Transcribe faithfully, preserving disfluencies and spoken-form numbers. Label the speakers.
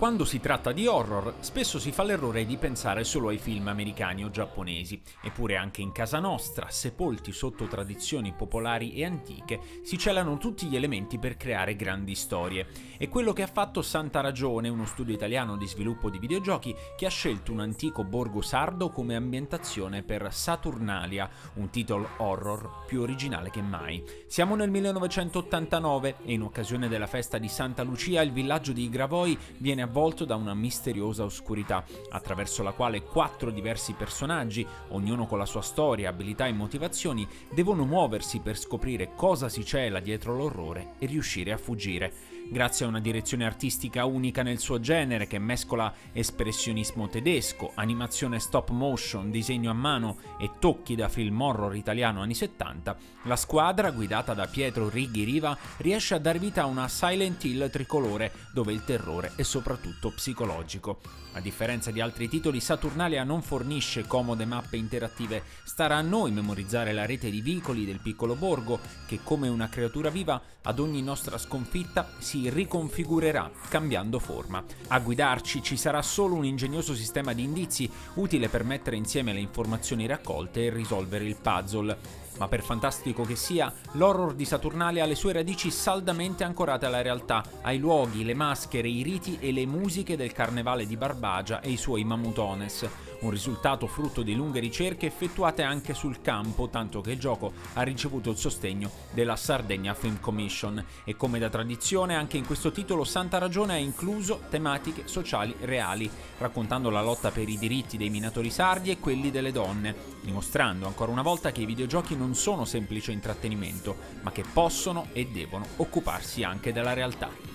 Speaker 1: Quando si tratta di horror, spesso si fa l'errore di pensare solo ai film americani o giapponesi, eppure anche in casa nostra, sepolti sotto tradizioni popolari e antiche, si celano tutti gli elementi per creare grandi storie. È quello che ha fatto Santa Ragione, uno studio italiano di sviluppo di videogiochi che ha scelto un antico borgo sardo come ambientazione per Saturnalia, un titolo horror più originale che mai. Siamo nel millenovecentottantanove e in occasione della festa di Santa Lucia il villaggio di Gravoi viene avvolto da una misteriosa oscurità, attraverso la quale quattro diversi personaggi, ognuno con la sua storia, abilità e motivazioni, devono muoversi per scoprire cosa si cela dietro l'orrore e riuscire a fuggire. Grazie a una direzione artistica unica nel suo genere che mescola espressionismo tedesco, animazione stop motion, disegno a mano e tocchi da film horror italiano anni settanta, la squadra, guidata da Pietro Righi Riva, riesce a dar vita a una Silent Hill tricolore dove il terrore è soprattutto psicologico. A differenza di altri titoli, Saturnalia non fornisce comode mappe interattive, starà a noi memorizzare la rete di vicoli del piccolo borgo che, come una creatura viva, ad ogni nostra sconfitta si riconfigurerà cambiando forma. A guidarci ci sarà solo un ingegnoso sistema di indizi utile per mettere insieme le informazioni raccolte e risolvere il puzzle. Ma per fantastico che sia, l'horror di Saturnalia ha le sue radici saldamente ancorate alla realtà, ai luoghi, le maschere, i riti e le musiche del carnevale di Barbagia e i suoi mamutones. Un risultato frutto di lunghe ricerche effettuate anche sul campo, tanto che il gioco ha ricevuto il sostegno della Sardegna Film Commission e, come da tradizione, anche in questo titolo Santa Ragione ha incluso tematiche sociali reali, raccontando la lotta per i diritti dei minatori sardi e quelli delle donne, dimostrando ancora una volta che i videogiochi non sono semplice intrattenimento, ma che possono e devono occuparsi anche della realtà.